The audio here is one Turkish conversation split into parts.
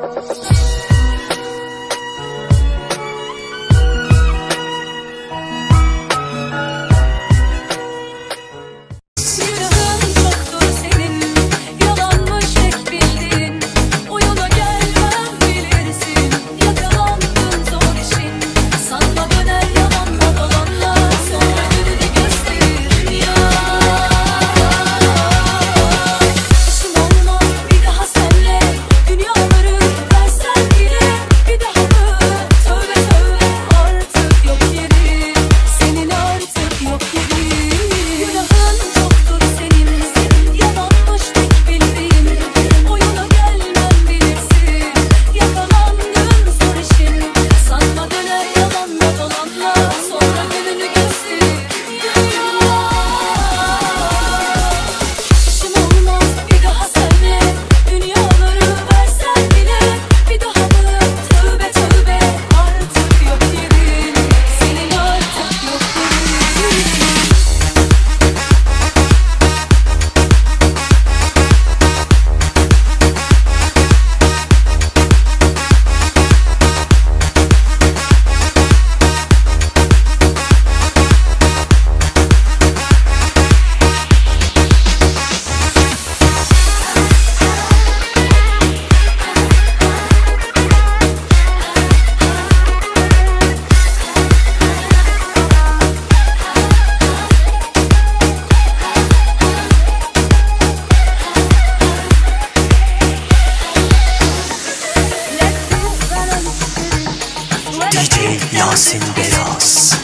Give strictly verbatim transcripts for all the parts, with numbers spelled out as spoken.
Yasin Beyaz.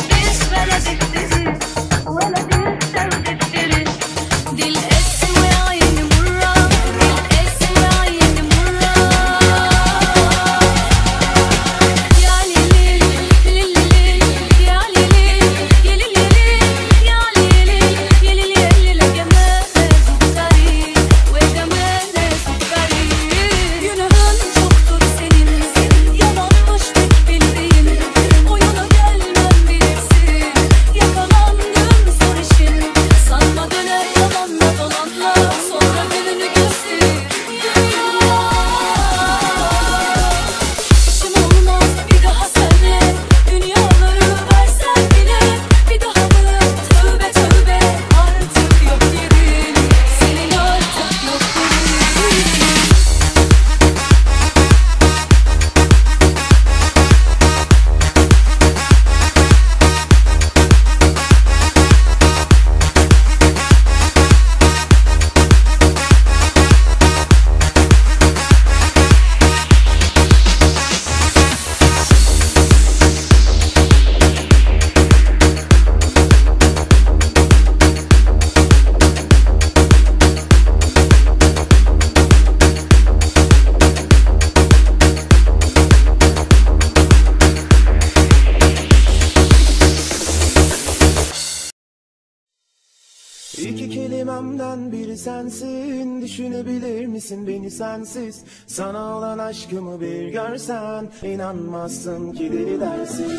İki kelimemden biri sensin. Düşünebilir misin beni sensiz? Sana olan aşkımı bir görsen inanmazsın ki deli dersin.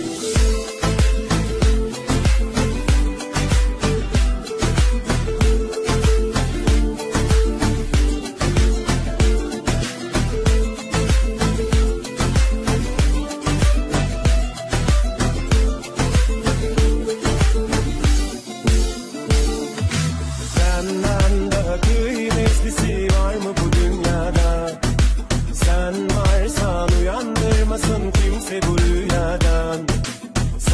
Senden daha kıymetlisi var mı bu dünyada? Sen varsan uyandırmasın kimse bu rüyadan.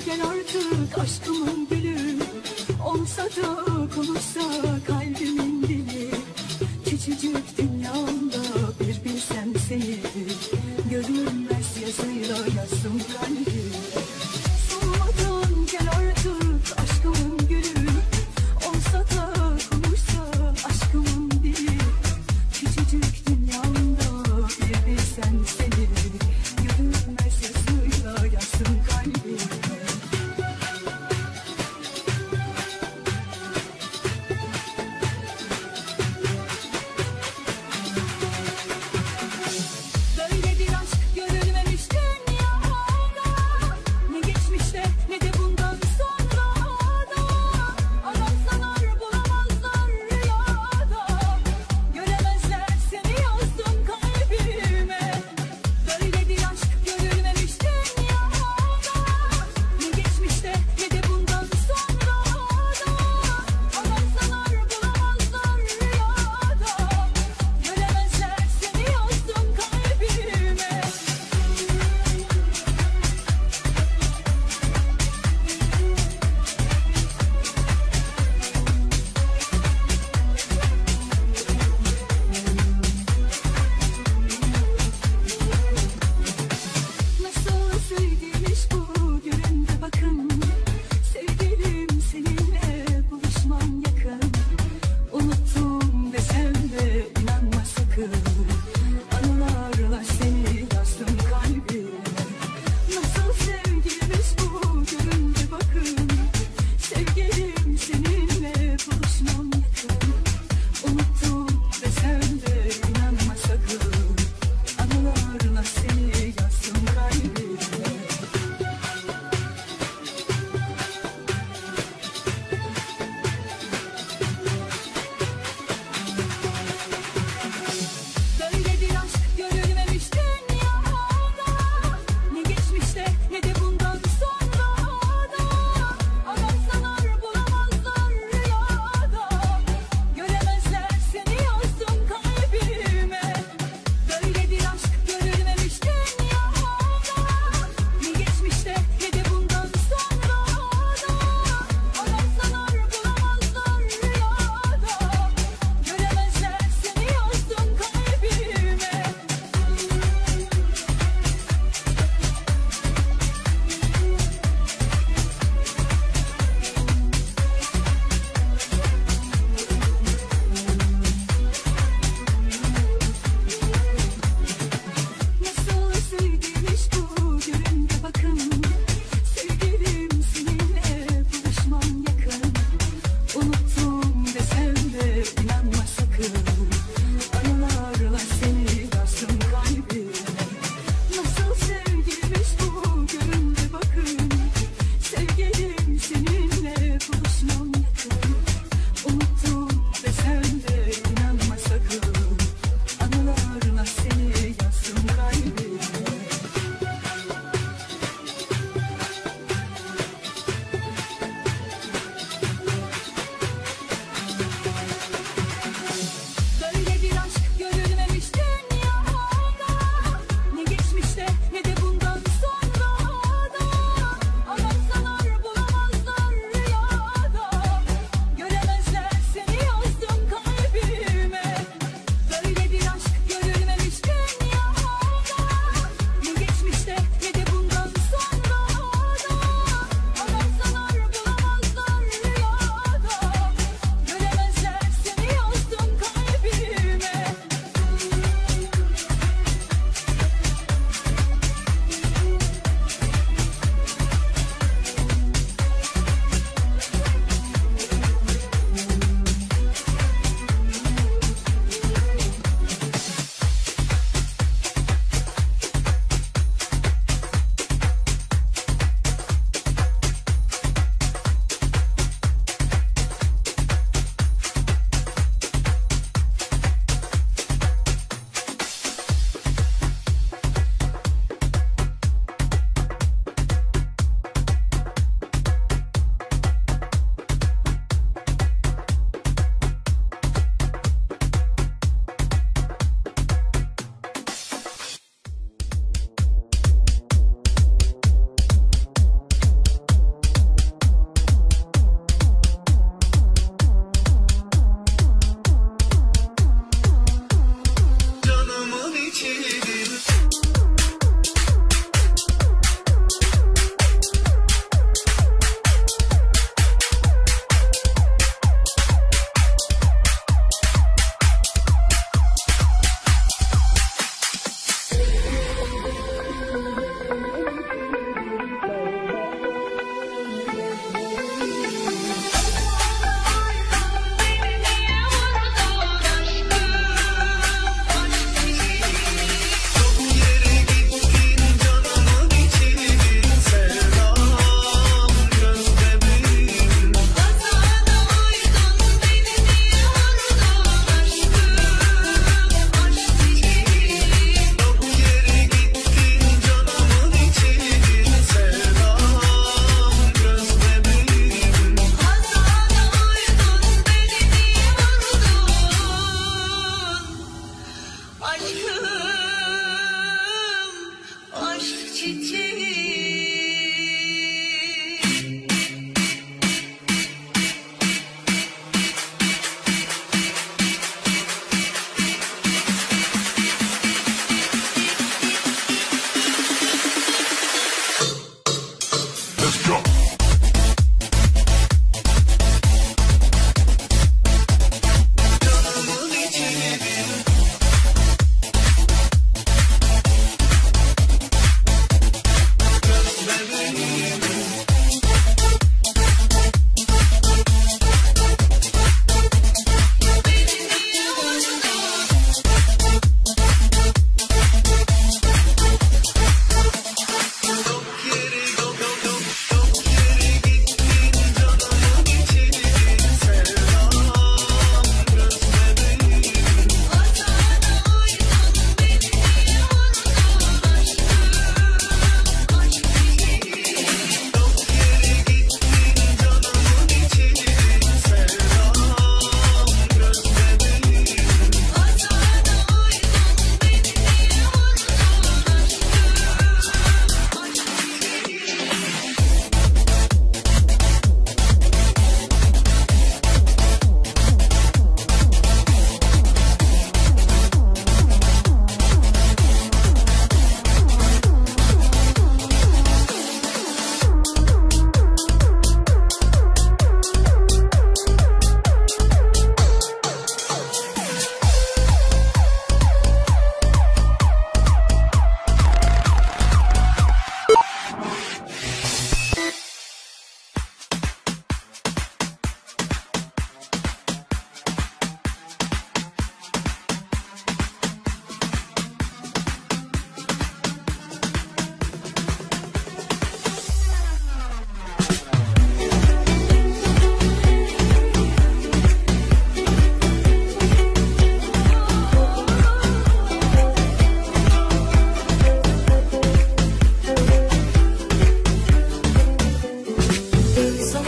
gel artık aşkımın gülü. Olsa da konuşsa kalbimin dili. Küçücük dünyamda bir bilsem seni. Görünmez yazıyla yazdım kalbim. Solmadan gel artık aşkımın gülü. Olsa da konuşsa aşkımın dili. Küçücük dünyamda bir bilsem seni. Görünmez yazıyla yazdım kalbim.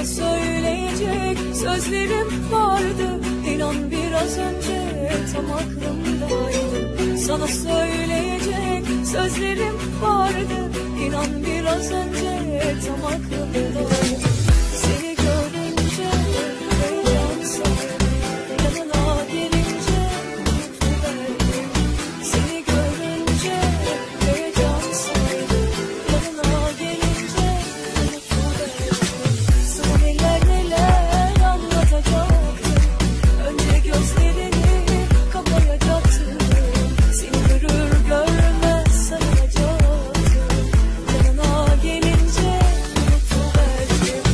Sana söyleyecek sözlerim vardı, İnan biraz önce tam aklımdaydı. Sana söyleyecek sözlerim vardı, İnan biraz önce tam aklımdaydı. Seni görünce heyecan sardı, yanına gelince unutuverdin. Seni görünce heyecan sardı, yanına gelince unutuverdin. Sana neler neler anlatacaktım, önce gözlerini kapayacaktım. Seni görür görmez saracaktım, yanına gelince unutuverdin.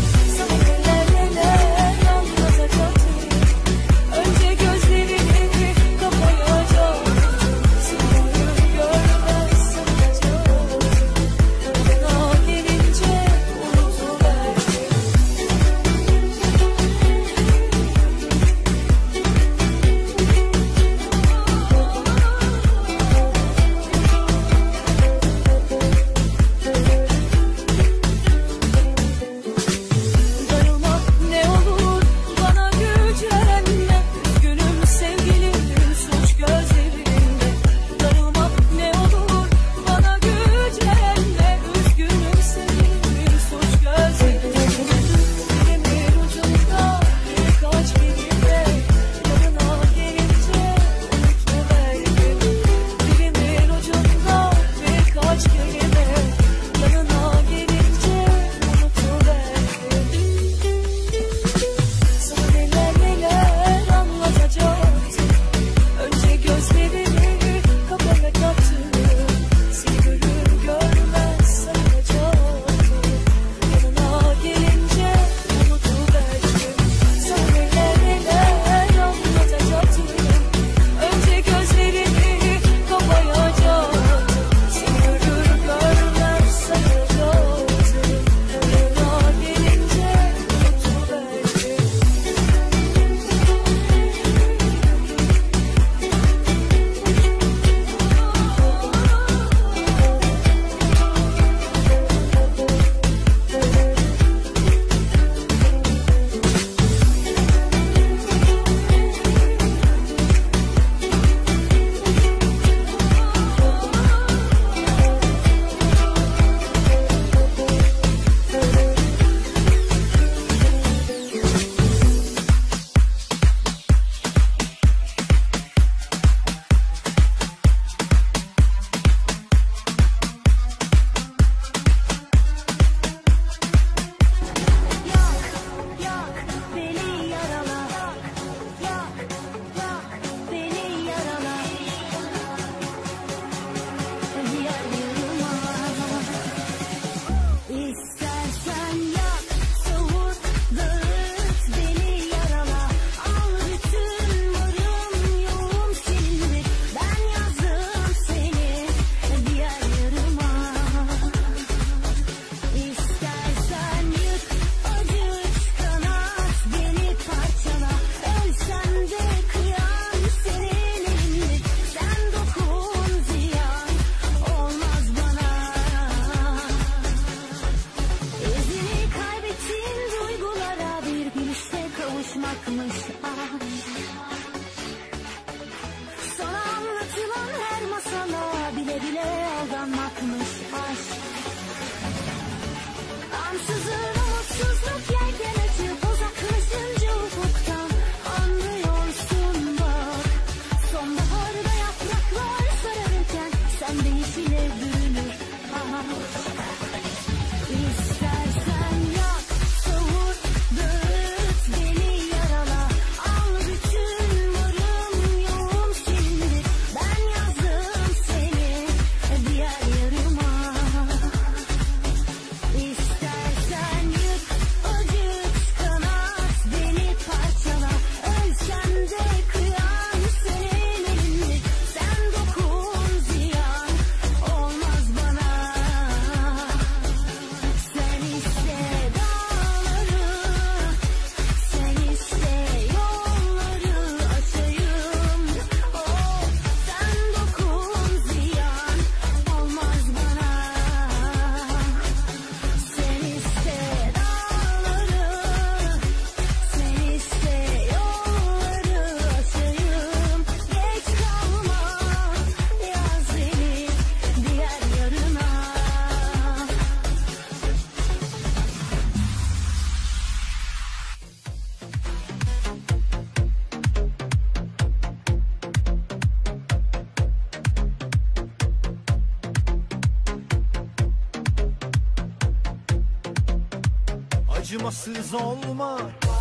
acımasız olma.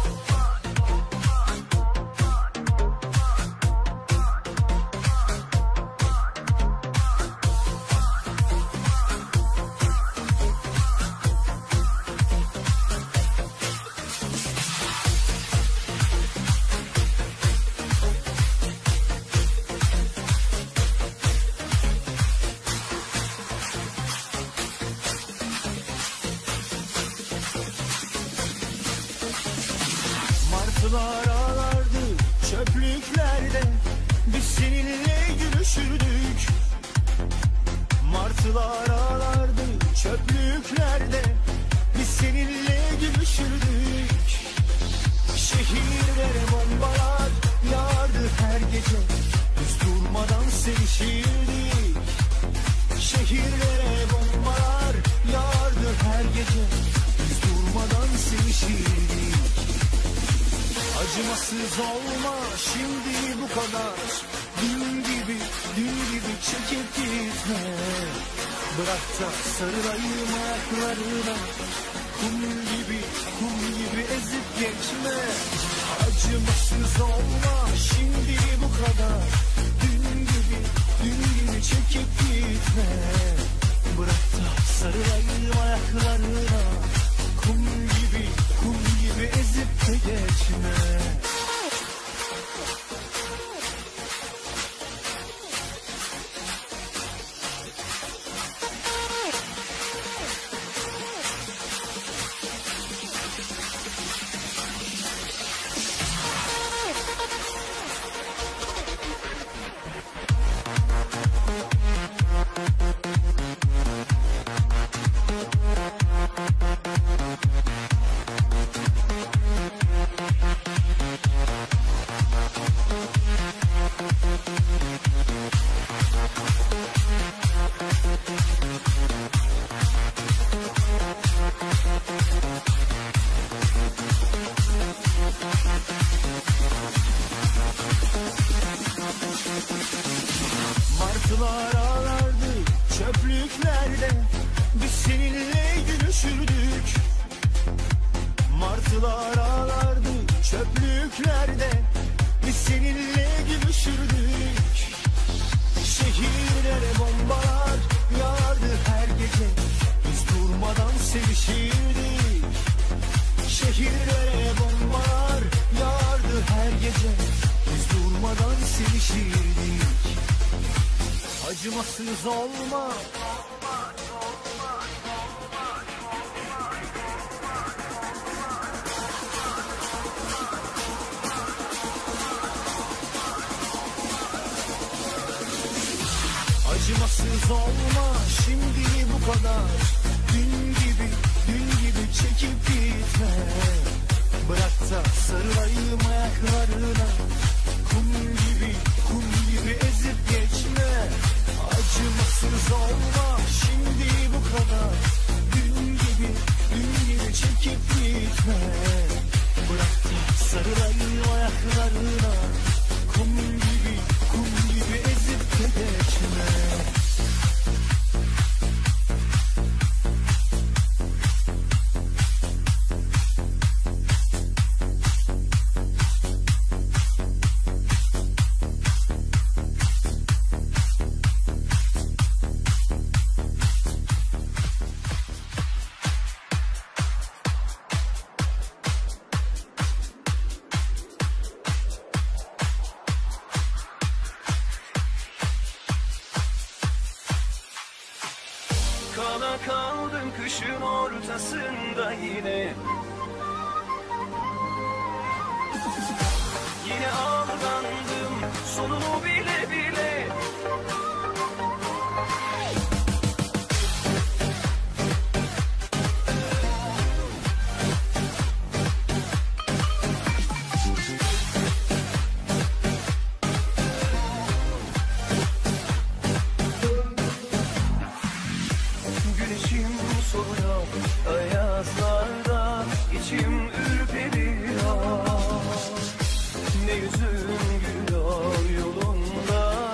Martılar ağlardı çöplüklerde, biz seninle gülüşürdük. Martılar ağlardı çöplüklerde, biz seninle gülüşürdük. Şehirlere bombalar yağardı her gece, biz durmadan sevişirdik. Şehirlere bombalar yağardı her gece, biz durmadan sevişirdik. Acımasız olma şimdi bu kadar, dün gibi, dün gibi çekip gitme. Bırak da sarılayım ayaklarına, kum gibi, kum gibi ezip geçme. Acımasız olma şimdi bu kadar, dün gibi, dün gibi çekip gitme. Bırak da sarılayım ayaklarına, kum gibi, kum gibi ezip de geçme. Martılar ağlardı çöplüklerde, biz seninle gülüşürdük. Martılar ağlardı çöplüklerde, biz seninle gülüşürdük. Şehirlere bombalar yağardı her gece, biz durmadan sevişirdik. Şehirlere bombalar yağardı her gece, biz durmadan sevişirdik. Acımasız olma. Acımasız olma şimdi bu kadar, dün gibi, dün gibi çekip gitme. Bırak da sarılayım ayaklarına, kum gibi, kum gibi ezip geçme. Acımasız olma şimdi bu kadar, dün gibi, dün gibi çekip gitme. Bırak da sarılayım ayaklarına, kum gibi, kum gibi ezip de geçme. Kala kaldım kışın ortasında yine. Yine aldandım sonunu bile bile. Ayazlarda içim ürperiyor. Ne yüzün gülüyor yolunda,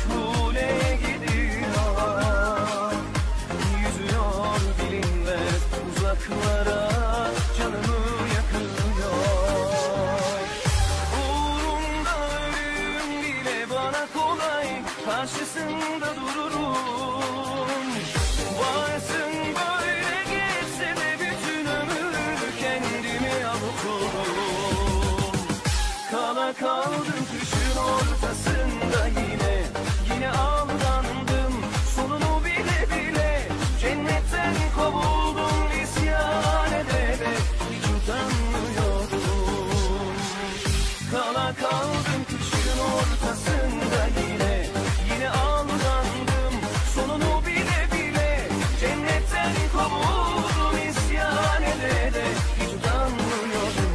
meçhule gidiyor. Yüzüyor bilinmez uzaklara, canımı yakıyor. Uğrunda ölüm bile bana kolay, karşısında dururum. Varsın böyle geçse de bütün ömür kendimi avuturum. Kala kaldım kışın ortasında yine, yine aldandım sonunu bile bile. Cennetten kovuldum isyan ederek, hiç utanmıyorum. Kala kaldım kışın ortasında yine, yine aldandım sonunu bile bile. Cennetten kovuldum isyan ederek, hiç utanmıyorum.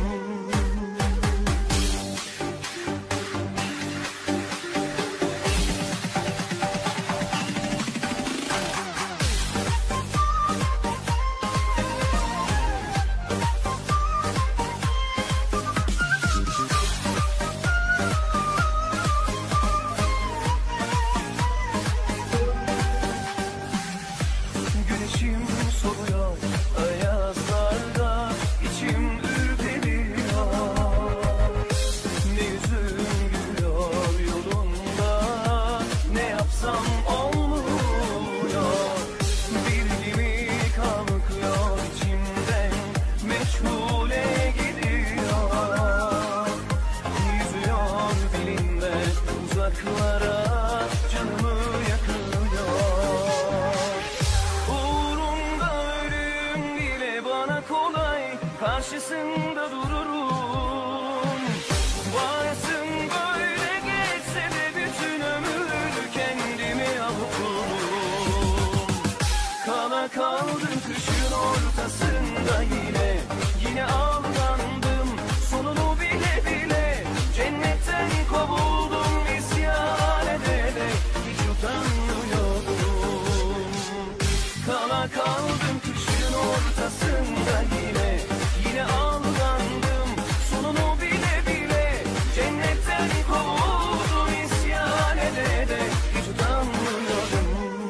Güneşim soluyor ayazlarda, içim ürperiyor. Ne yüzüm gülüyor yolunda, ne yapsam olmuyor. Bir gibi kalkıyor içimden, meçhule gidiyor. Yüzüyor bilinmez uzaklara, canımı yakıyor. Uğrunda ölüm bile bana kolay, karşısında dururum. Varsın böyle geçse de bütün ömür kendimi avuturum. Kala kaldım kışın ortasında yine, yine aldandım sonunu bile bile. Cennetten kovuldum isyan ederek, hiç utanmıyorum. Kala kaldım kışın ortasında yine, yine aldandım sonunu bile bile. Cennetten kovuldum isyan ederek, hiç utanmıyorum.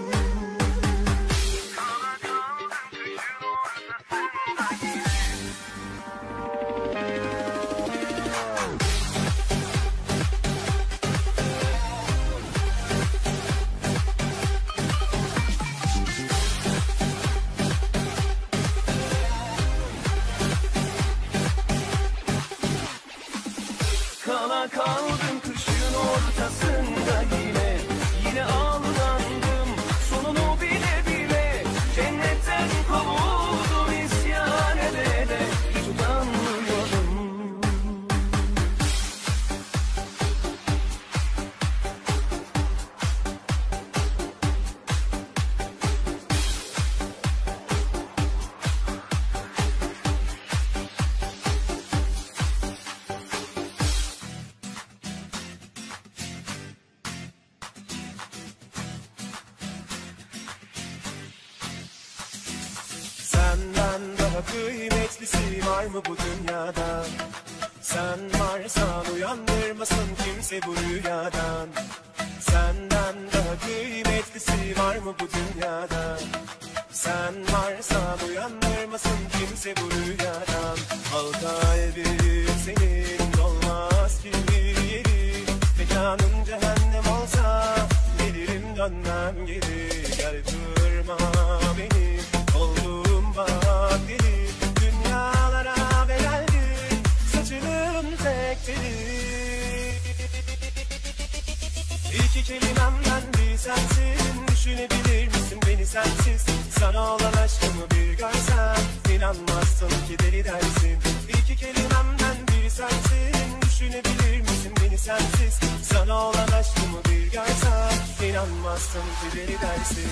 Kala kaldım kışın ortasında yine. Kala kaldım kışın ortasında yine, yine aldandım sonunu bile bile. Cennetten kovuldum isyan ederek, hiç utanmıyorum. Senden daha kıymetlisi var mı bu dünyada? Sen varsan uyandırmasın kimse bu rüyadan. Senden daha kıymetlisi var mı bu dünyada? Sen varsan uyandırmasın kimse bu rüyadan. Al kalbim senin olmaz ki yeri, mekanın cehennem olsa gelirim dönmem geri. Gel kırma beni, oldum bak deli, dünyalara bedeldi saçının tek teli. İki kelimemden biri sensin, düşünebilir misin beni sensiz? Sana olan aşkımı bir görsen, inanmazsın ki deli dersin. İki kelimemden biri sensin, düşünebilir misin beni sensiz? Sana olan aşkımı bir görsen, inanmazsın ki deli dersin.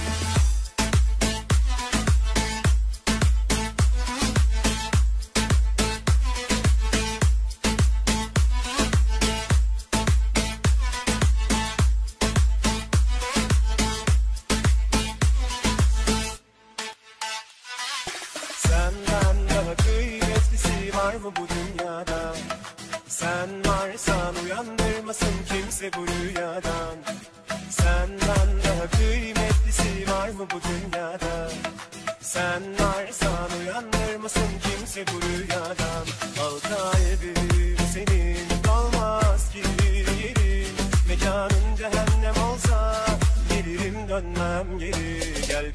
mı bu dünyada? Sen varsan uyandırmasın kimse bu rüyadan. Sen Senden daha kıymetlisi var mı bu dünyada? Sen varsan uyanır mısın kimse bu rüyadan? Al kalbim senin olmaz ki yerin. Mekanın cehennem olsa gelirim dönmem geri. Gel